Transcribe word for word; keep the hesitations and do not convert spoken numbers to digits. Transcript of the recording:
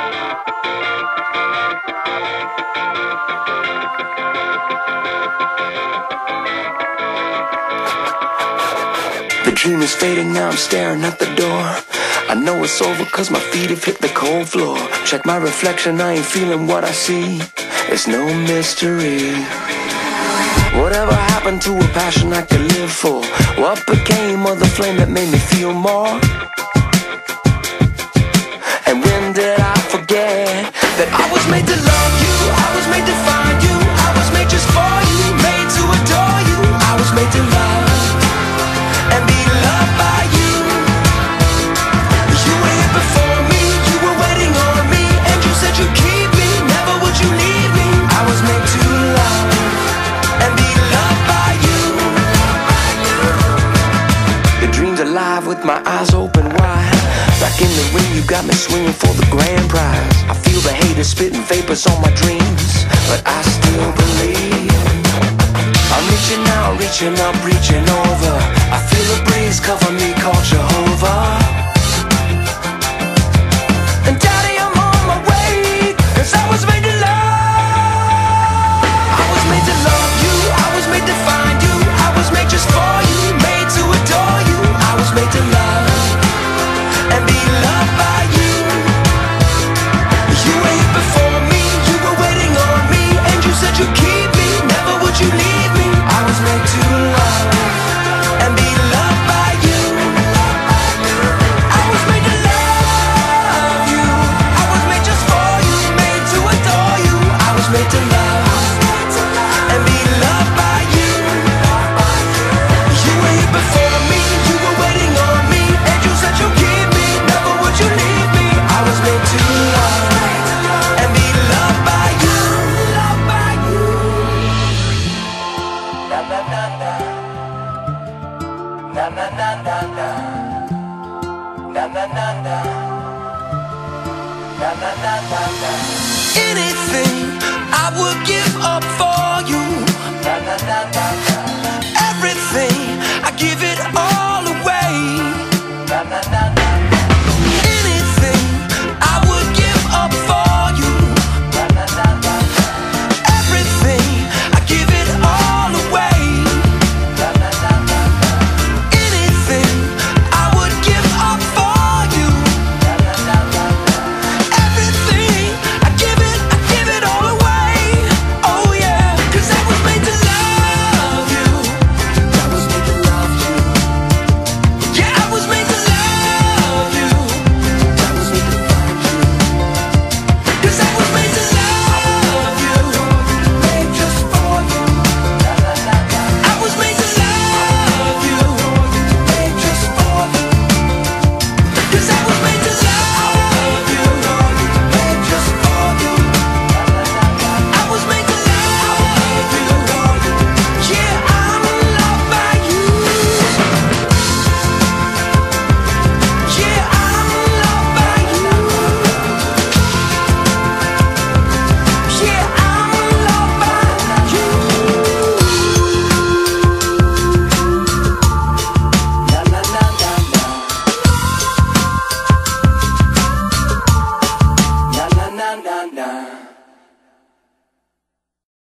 The dream is fading, now I'm staring at the door. I know it's over cause my feet have hit the cold floor. Check my reflection, I ain't feeling what I see. It's no mystery. Whatever happened to a passion I could live for? What became of the flame that made me feel more? And when did I forget that I was made to love you, I was made to find you, I was made just for you, made to adore you. I was made to love and be loved by you. You were here before me, you were waiting on me, and you said you'd keep me, never would you leave me. I was made to love and be loved by you. The dream's alive with my eyes open wide. Back in the ring, you got me swinging for the grand prize. I feel the haters spitting vapors on my dreams, but I still believe. I'm reaching out, reaching up, reaching over. I feel a breeze cover me, called Jehovah. And Daddy, I'm on my way, cause I was made to love. I was made to love you, I was made to find you, I was made just for you, made to adore you. I was made to love and be loved by you. You were here before me, you were waiting on me, and you said you'd keep me, never would you leave me. I was made to love and be loved by you. I was made to love you, I was made just for you, made to adore you. I was made to love and be loved by you. You were here before me, you were waiting on me, and you said you'd keep me, never would you leave me. I was made to love and be loved by you. Na na na na, na na na na na, na na na na, na na na na na. Anything I would give up for you. Na na na na na. Everything I give it all away. Na na na.